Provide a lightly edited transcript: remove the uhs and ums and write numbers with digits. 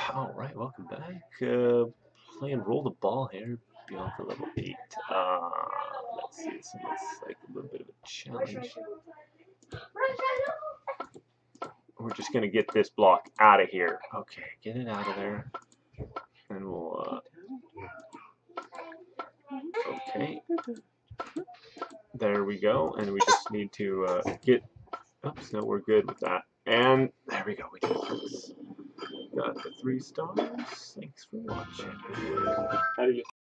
Alright, welcome back. Playing roll the ball here, Bianca level 8. Let's see, this one looks like a little bit of a challenge. We're just gonna get this block out of here. Okay, get it out of there. And we'll, okay. There we go, and we just need to get, oops, no, we're good with that. And there we go, we did this. Got the 3 stars. Thanks for watching. How do you